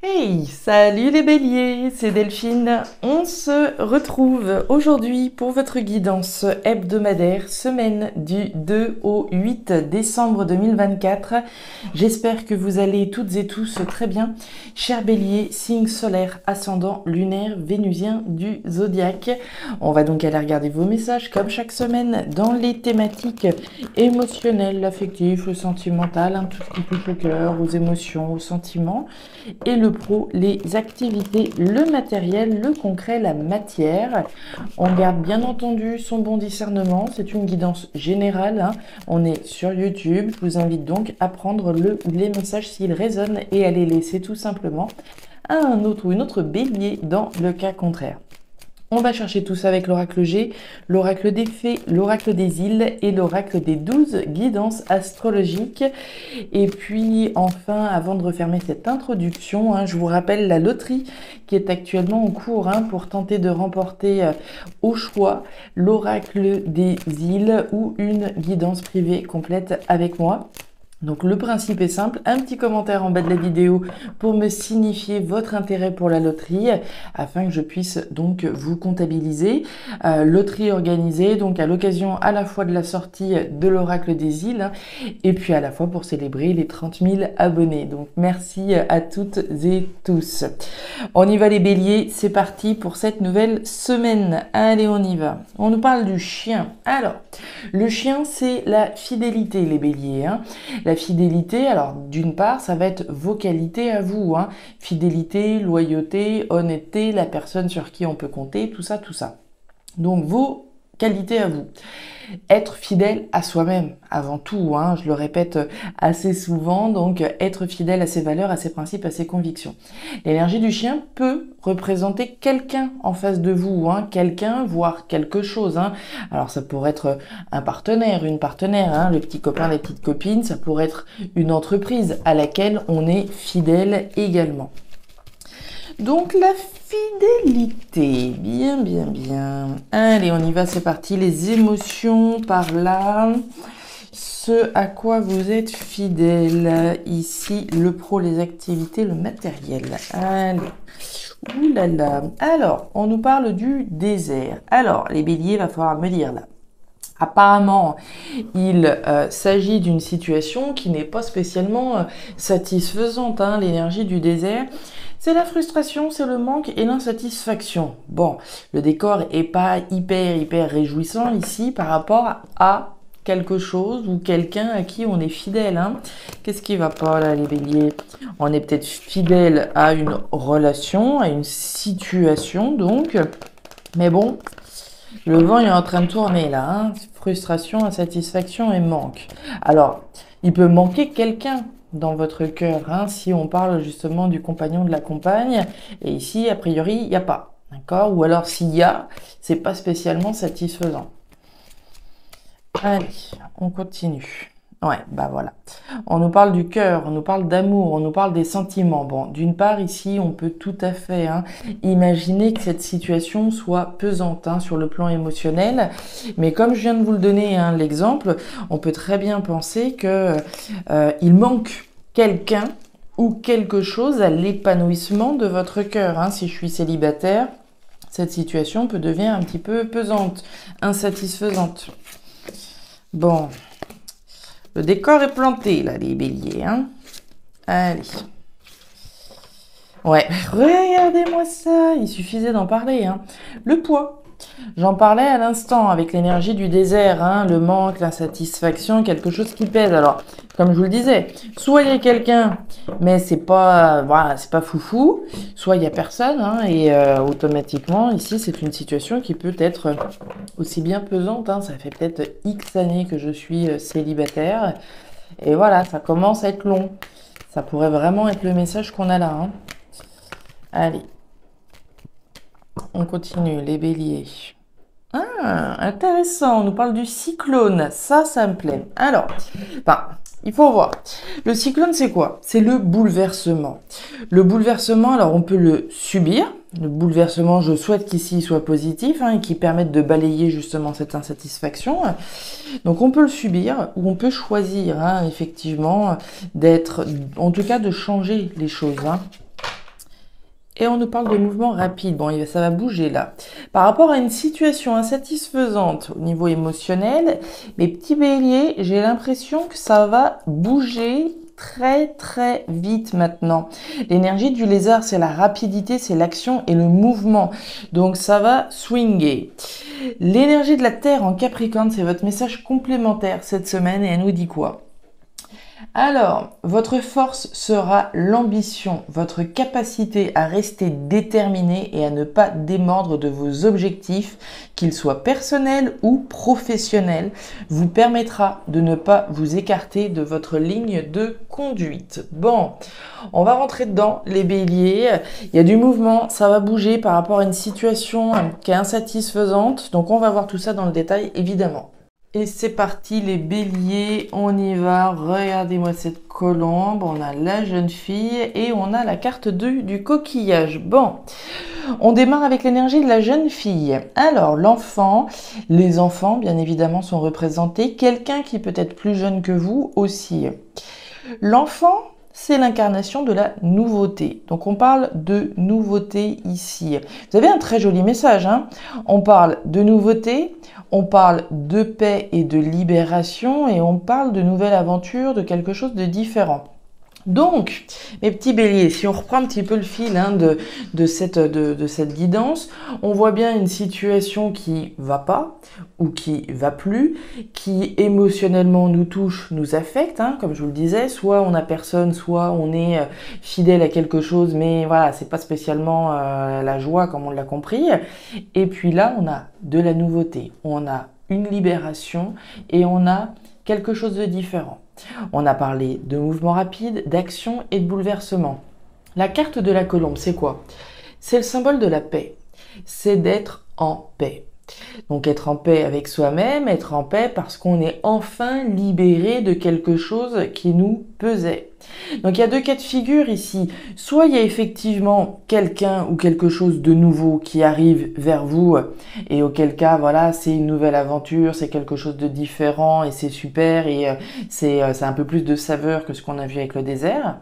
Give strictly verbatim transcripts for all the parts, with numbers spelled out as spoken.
Hey, salut les béliers, c'est Delphine. On se retrouve aujourd'hui pour votre guidance hebdomadaire, semaine du deux au huit décembre deux mille vingt-quatre. J'espère que vous allez toutes et tous très bien. Chers béliers, signe solaire, ascendant lunaire, vénusien du zodiaque. On va donc aller regarder vos messages comme chaque semaine dans les thématiques émotionnelles, affectives, le sentimental, hein, tout ce qui touche au cœur, aux émotions, aux sentiments. Et le pro, les activités, le matériel, le concret, la matière. On garde bien entendu son bon discernement, c'est une guidance générale, hein. On est sur YouTube, je vous invite donc à prendre le ou les messages s'ils résonnent et à les laisser tout simplement à un autre ou une autre bélier dans le cas contraire. On va chercher tout ça avec l'oracle G, l'oracle des fées, l'oracle des îles et l'oracle des douze guidances astrologiques. Et puis enfin, avant de refermer cette introduction, hein, je vous rappelle la loterie qui est actuellement en cours hein, pour tenter de remporter euh, au choix l'oracle des îles ou une guidance privée complète avec moi. Donc le principe est simple, un petit commentaire en bas de la vidéo pour me signifier votre intérêt pour la loterie afin que je puisse donc vous comptabiliser. Euh, loterie organisée donc à l'occasion à la fois de la sortie de l'oracle des îles hein, et puis à la fois pour célébrer les trente mille abonnés. Donc merci à toutes et tous. On y va les béliers, c'est parti pour cette nouvelle semaine. Allez on y va. On nous parle du chien. Alors le chien c'est la fidélité les béliers. Hein. La fidélité, alors d'une part, ça va être vos qualités à vous, hein. Fidélité, loyauté, honnêteté, la personne sur qui on peut compter, tout ça, tout ça. Donc vos qualités à vous. Être fidèle à soi-même, avant tout, hein, je le répète assez souvent, donc être fidèle à ses valeurs, à ses principes, à ses convictions. L'énergie du chien peut représenter quelqu'un en face de vous, hein, quelqu'un, voire quelque chose. Hein. Alors ça pourrait être un partenaire, une partenaire, hein, le petit copain, la petite copine, ça pourrait être une entreprise à laquelle on est fidèle également. Donc la fidélité, bien, bien, bien. Allez, on y va, c'est parti. Les émotions par là. Ce à quoi vous êtes fidèle. Ici, le pro, les activités, le matériel. Allez. Ouh là là. Alors, on nous parle du désert. Alors, les béliers, il va falloir me dire là. Apparemment, il euh, s'agit d'une situation qui n'est pas spécialement euh, satisfaisante. Hein, l'énergie du désert, c'est la frustration, c'est le manque et l'insatisfaction. Bon, le décor est pas hyper, hyper réjouissant ici par rapport à quelque chose ou quelqu'un à qui on est fidèle. Hein. Qu'est-ce qui va pas là, les béliers? On est peut-être fidèle à une relation, à une situation, donc. Mais bon... Le vent est en train de tourner là, hein. Frustration, insatisfaction et manque. Alors, il peut manquer quelqu'un dans votre cœur, hein, si on parle justement du compagnon, de la compagne. Et ici, a priori, il n'y a pas, d'accord? Ou alors, s'il y a, c'est pas spécialement satisfaisant. Allez, on continue. Ouais, bah voilà. On nous parle du cœur, on nous parle d'amour, on nous parle des sentiments. Bon, d'une part, ici, on peut tout à fait hein, imaginer que cette situation soit pesante hein, sur le plan émotionnel. Mais comme je viens de vous le donner hein, l'exemple, on peut très bien penser que euh, il manque quelqu'un ou quelque chose à l'épanouissement de votre cœur. Hein. Si je suis célibataire, cette situation peut devenir un petit peu pesante, insatisfaisante. Bon... Le décor est planté, là, les béliers, hein. Allez. Ouais, regardez-moi ça. Il suffisait d'en parler, hein. Le poids. J'en parlais à l'instant avec l'énergie du désert, hein, le manque, l'insatisfaction, quelque chose qui pèse. Alors, comme je vous le disais, soit il y a quelqu'un, mais c'est pas, voilà, c'est pas foufou, soit il y a personne, hein, et euh, automatiquement, ici, c'est une situation qui peut être aussi bien pesante. Hein, ça fait peut-être X années que je suis célibataire, et voilà, ça commence à être long. Ça pourrait vraiment être le message qu'on a là. Hein. Allez. On continue, les béliers. Ah, intéressant, on nous parle du cyclone. Ça, ça me plaît. Alors, enfin, il faut voir. Le cyclone, c'est quoi? C'est le bouleversement. Le bouleversement, alors on peut le subir. Le bouleversement, je souhaite qu'ici soit positif hein, et qu'il permette de balayer justement cette insatisfaction. Donc on peut le subir ou on peut choisir hein, effectivement d'être, en tout cas de changer les choses. Hein. Et on nous parle de mouvement rapide. Bon, ça va bouger là. Par rapport à une situation insatisfaisante au niveau émotionnel, mes petits béliers, j'ai l'impression que ça va bouger très très vite maintenant. L'énergie du lézard, c'est la rapidité, c'est l'action et le mouvement. Donc ça va swinger. L'énergie de la Terre en Capricorne, c'est votre message complémentaire cette semaine et elle nous dit quoi ? Alors, votre force sera l'ambition, votre capacité à rester déterminé et à ne pas démordre de vos objectifs, qu'ils soient personnels ou professionnels, vous permettra de ne pas vous écarter de votre ligne de conduite. Bon, on va rentrer dedans, les béliers. Il y a du mouvement, ça va bouger par rapport à une situation qui est insatisfaisante. Donc, on va voir tout ça dans le détail, évidemment. Et c'est parti les béliers, on y va, regardez-moi cette colombe, on a la jeune fille et on a la carte deux du coquillage. Bon, on démarre avec l'énergie de la jeune fille. Alors l'enfant, les enfants bien évidemment sont représentés, quelqu'un qui peut être plus jeune que vous aussi. L'enfant, c'est l'incarnation de la nouveauté. Donc on parle de nouveauté ici. Vous avez un très joli message, hein. On parle de nouveauté, on parle de paix et de libération et on parle de nouvelle aventure, de quelque chose de différent. Donc, mes petits béliers, si on reprend un petit peu le fil hein, de, de, cette, de, de cette guidance, on voit bien une situation qui va pas ou qui va plus, qui émotionnellement nous touche, nous affecte, hein, comme je vous le disais, soit on a personne, soit on est fidèle à quelque chose, mais voilà, c'est pas spécialement euh, la joie comme on l'a compris. Et puis là, on a de la nouveauté, on a une libération et on a quelque chose de différent. On a parlé de mouvement rapide, d'action et de bouleversement. La carte de la colombe, c'est quoi? C'est le symbole de la paix. C'est d'être en paix. Donc être en paix avec soi-même, être en paix parce qu'on est enfin libéré de quelque chose qui nous pesait. Donc il y a deux cas de figure ici. Soit il y a effectivement quelqu'un ou quelque chose de nouveau qui arrive vers vous et auquel cas voilà c'est une nouvelle aventure, c'est quelque chose de différent et c'est super et c'est c'est un peu plus de saveur que ce qu'on a vu avec le désert.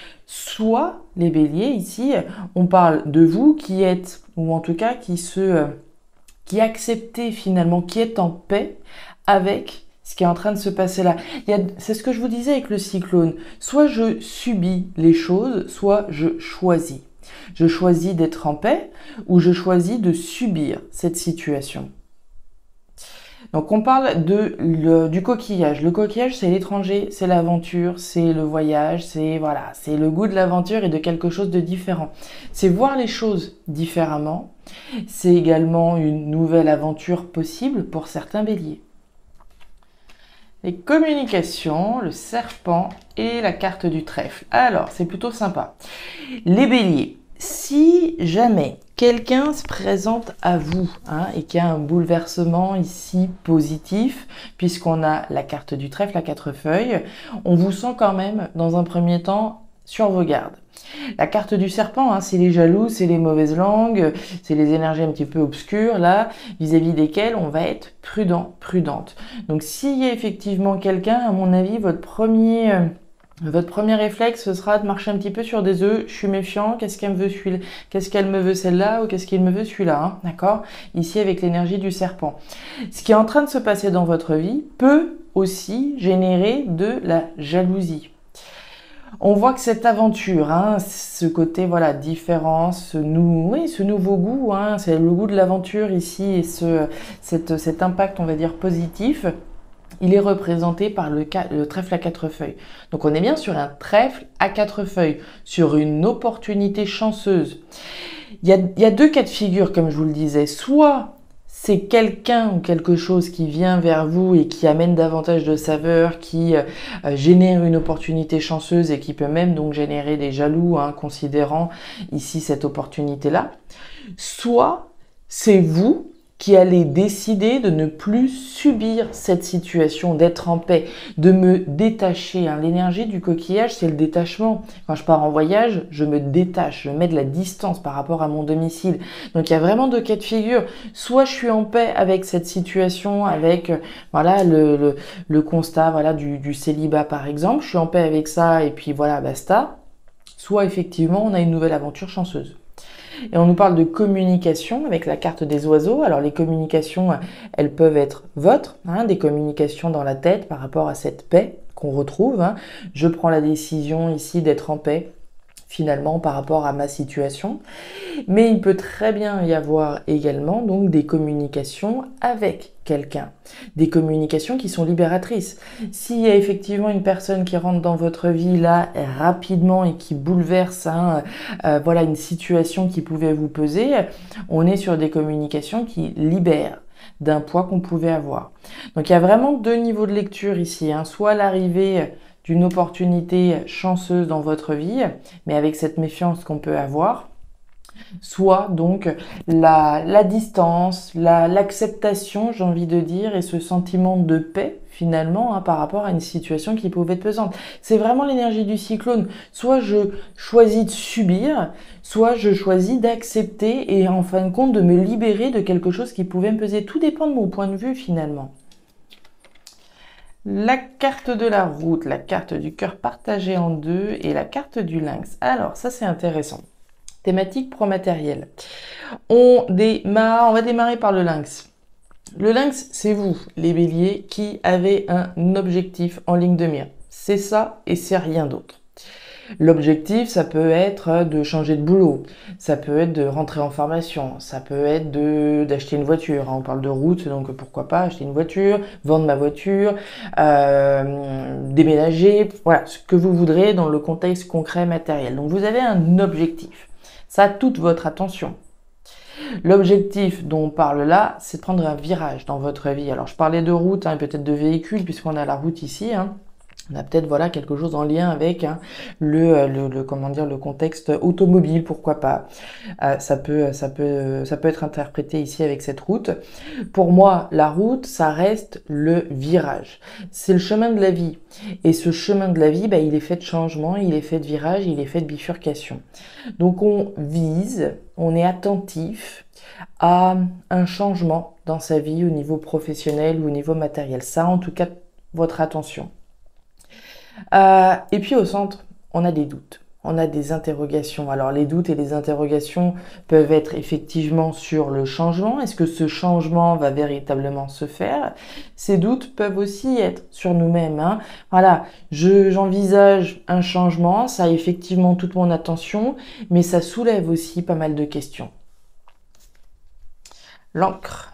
Soit les béliers ici, on parle de vous qui êtes ou en tout cas qui se qui acceptez finalement, qui est en paix avec ce qui est en train de se passer là. C'est ce que je vous disais avec le cyclone. Soit je subis les choses, soit je choisis. Je choisis d'être en paix ou je choisis de subir cette situation. Donc on parle de, le, du coquillage. Le coquillage, c'est l'étranger, c'est l'aventure, c'est le voyage, c'est voilà, c'est le goût de l'aventure et de quelque chose de différent. C'est voir les choses différemment. C'est également une nouvelle aventure possible pour certains béliers. Les communications, le serpent et la carte du trèfle. Alors, c'est plutôt sympa. Les béliers, si jamais quelqu'un se présente à vous hein, et qu'il y a un bouleversement ici positif, puisqu'on a la carte du trèfle, la quatre feuilles, on vous sent quand même dans un premier temps sur vos gardes. La carte du serpent, hein, c'est les jaloux, c'est les mauvaises langues, c'est les énergies un petit peu obscures, là, vis-à-vis desquelles on va être prudent, prudente. Donc s'il y a effectivement quelqu'un, à mon avis, votre premier... Euh, Votre premier réflexe, ce sera de marcher un petit peu sur des œufs. Je suis méfiant. Qu'est-ce qu'elle me veut celui-là? Qu'est-ce qu'elle me veut celle-là ou qu'est-ce qu'il me veut celui-là hein, d'accord? Ici, avec l'énergie du serpent. Ce qui est en train de se passer dans votre vie peut aussi générer de la jalousie. On voit que cette aventure, hein, ce côté voilà différent, ce, nou oui, ce nouveau goût, hein, c'est le goût de l'aventure ici et ce, cette, cet impact, on va dire, positif. Il est représenté par le, le trèfle à quatre feuilles. Donc on est bien sur un trèfle à quatre feuilles, sur une opportunité chanceuse. Il y a, il y a deux cas de figure, comme je vous le disais. Soit c'est quelqu'un ou quelque chose qui vient vers vous et qui amène davantage de saveur, qui euh, génère une opportunité chanceuse et qui peut même donc générer des jaloux, hein, considérant ici cette opportunité-là. Soit c'est vous qui allez décider de ne plus subir cette situation, d'être en paix, de me détacher. Hein. L'énergie du coquillage, c'est le détachement. Quand je pars en voyage, je me détache, je mets de la distance par rapport à mon domicile. Donc il y a vraiment deux cas de figure. Soit je suis en paix avec cette situation, avec voilà le, le, le constat voilà du, du célibat par exemple, je suis en paix avec ça et puis voilà basta. soit effectivement on a une nouvelle aventure chanceuse. Et on nous parle de communication avec la carte des oiseaux. Alors les communications, elles peuvent être vôtres, hein, des communications dans la tête par rapport à cette paix qu'on retrouve. Hein. Je prends la décision ici d'être en paix finalement par rapport à ma situation. Mais il peut très bien y avoir également donc des communications avec quelqu'un, des communications qui sont libératrices. S'il y a effectivement une personne qui rentre dans votre vie là rapidement et qui bouleverse hein, euh, voilà une situation qui pouvait vous peser, on est sur des communications qui libèrent d'un poids qu'on pouvait avoir. Donc il y a vraiment deux niveaux de lecture ici, hein, soit l'arrivée d'une opportunité chanceuse dans votre vie, mais avec cette méfiance qu'on peut avoir, soit donc la, la distance, la, l'acceptation, j'ai envie de dire, et ce sentiment de paix finalement hein, par rapport à une situation qui pouvait être pesante. C'est vraiment l'énergie du cyclone. Soit je choisis de subir, soit je choisis d'accepter et en fin de compte de me libérer de quelque chose qui pouvait me peser. Tout dépend de mon point de vue finalement. La carte de la route, la carte du cœur partagé en deux et la carte du lynx. Alors, ça c'est intéressant. Thématique pro-matériel. On démarre, on va démarrer par le lynx. Le lynx, c'est vous, les béliers, qui avez un objectif en ligne de mire. C'est ça et c'est rien d'autre. L'objectif, ça peut être de changer de boulot, ça peut être de rentrer en formation, ça peut être de d'acheter une voiture. On parle de route, donc pourquoi pas acheter une voiture, vendre ma voiture, euh, déménager, voilà, ce que vous voudrez dans le contexte concret matériel. Donc vous avez un objectif, ça a toute votre attention. L'objectif dont on parle là, c'est de prendre un virage dans votre vie. Alors je parlais de route, hein, peut-être de véhicule, puisqu'on a la route ici, hein. On a peut-être voilà quelque chose en lien avec hein, le, le, le comment dire le contexte automobile, pourquoi pas. Euh, ça peut ça peut ça peut être interprété ici avec cette route. Pour moi, la route, ça reste le virage. C'est le chemin de la vie. Et ce chemin de la vie, bah, il est fait de changements, il est fait de virages, il est fait de bifurcation. Donc on vise, on est attentif à un changement dans sa vie au niveau professionnel ou au niveau matériel. Ça, en tout cas, votre attention. Euh, et puis au centre, on a des doutes, on a des interrogations. Alors les doutes et les interrogations peuvent être effectivement sur le changement. Est-ce que ce changement va véritablement se faire? Ces doutes peuvent aussi être sur nous-mêmes. Hein. Voilà, je, j'envisage un changement, ça a effectivement toute mon attention, mais ça soulève aussi pas mal de questions. L'encre,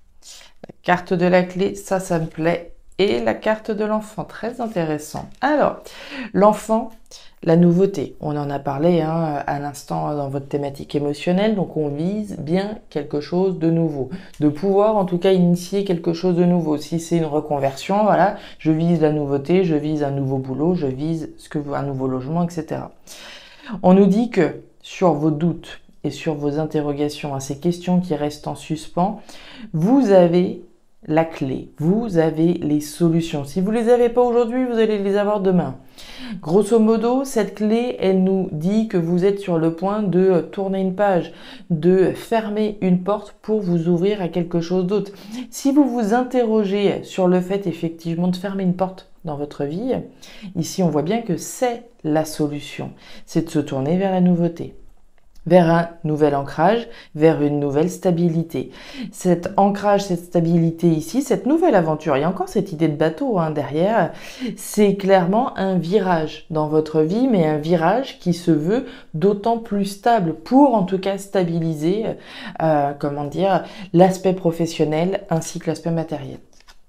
la carte de la clé, ça, ça me plaît. Et la carte de l'enfant, très intéressant. Alors, l'enfant, la nouveauté, on en a parlé hein, à l'instant dans votre thématique émotionnelle, donc on vise bien quelque chose de nouveau, de pouvoir en tout cas initier quelque chose de nouveau. Si c'est une reconversion, voilà, je vise la nouveauté, je vise un nouveau boulot, je vise ce que un nouveau logement, et cetera. On nous dit que sur vos doutes et sur vos interrogations, à ces questions qui restent en suspens, vous avez la clé, vous avez les solutions. Si vous ne les avez pas aujourd'hui, vous allez les avoir demain. Grosso modo, cette clé, elle nous dit que vous êtes sur le point de tourner une page, de fermer une porte pour vous ouvrir à quelque chose d'autre. Si vous vous interrogez sur le fait effectivement de fermer une porte dans votre vie, ici on voit bien que c'est la solution. C'est de se tourner vers la nouveauté, vers un nouvel ancrage, vers une nouvelle stabilité. Cet ancrage, cette stabilité ici, cette nouvelle aventure, il y a encore cette idée de bateau hein, derrière, c'est clairement un virage dans votre vie, mais un virage qui se veut d'autant plus stable pour en tout cas stabiliser, euh, comment dire, l'aspect professionnel ainsi que l'aspect matériel.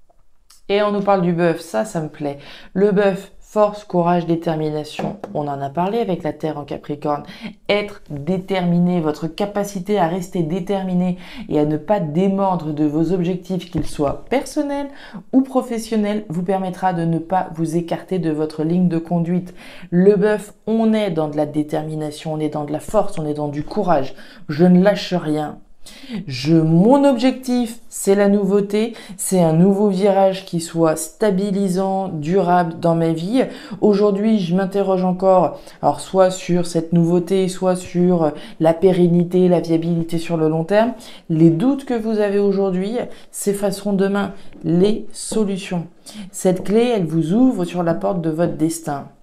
Et on nous parle du bœuf, ça, ça me plaît. Le bœuf, force, courage, détermination, on en a parlé avec la Terre en Capricorne. Être déterminé, votre capacité à rester déterminé et à ne pas démordre de vos objectifs, qu'ils soient personnels ou professionnels, vous permettra de ne pas vous écarter de votre ligne de conduite. Le bœuf, on est dans de la détermination, on est dans de la force, on est dans du courage. Je ne lâche rien. Je, mon objectif, c'est la nouveauté, c'est un nouveau virage qui soit stabilisant, durable dans ma vie. Aujourd'hui, je m'interroge encore, alors soit sur cette nouveauté, soit sur la pérennité, la viabilité sur le long terme. Les doutes que vous avez aujourd'hui s'effaceront demain. Les solutions. Cette clé, elle vous ouvre sur la porte de votre destin.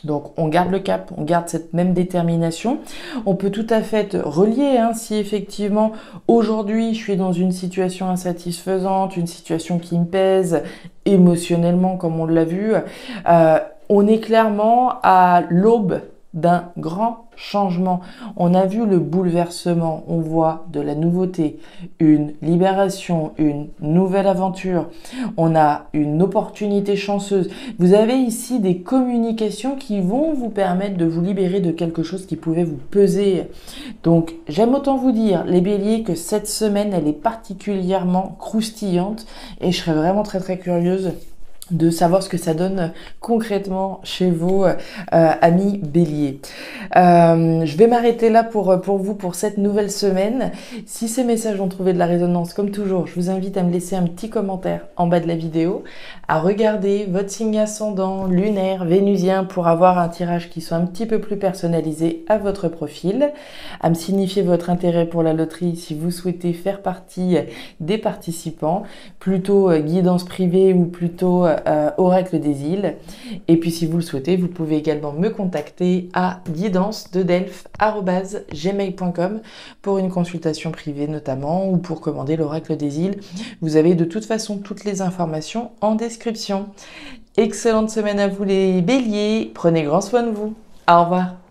Donc on garde le cap, on garde cette même détermination. On peut tout à fait relier, hein, si effectivement aujourd'hui je suis dans une situation insatisfaisante, une situation qui me pèse émotionnellement comme on l'a vu, euh, on est clairement à l'aube d'un grand changement. On a vu le bouleversement, on voit de la nouveauté, une libération, une nouvelle aventure, on a une opportunité chanceuse. Vous avez ici des communications qui vont vous permettre de vous libérer de quelque chose qui pouvait vous peser. Donc j'aime autant vous dire, les béliers, que cette semaine elle est particulièrement croustillante et je serais vraiment très très curieuse de savoir ce que ça donne concrètement chez vous, euh, amis béliers. Euh, je vais m'arrêter là pour, pour vous pour cette nouvelle semaine. Si ces messages ont trouvé de la résonance, comme toujours, je vous invite à me laisser un petit commentaire en bas de la vidéo, à regarder votre signe ascendant, lunaire, vénusien pour avoir un tirage qui soit un petit peu plus personnalisé à votre profil, à me signifier votre intérêt pour la loterie si vous souhaitez faire partie des participants, plutôt euh, guidance privée ou plutôt Euh, oracle des îles. Et puis si vous le souhaitez, vous pouvez également me contacter à guidance de delphes arobase gmail point com pour une consultation privée notamment ou pour commander l'oracle des îles. Vous avez de toute façon toutes les informations en description. Excellente semaine à vous les béliers, prenez grand soin de vous. Au revoir.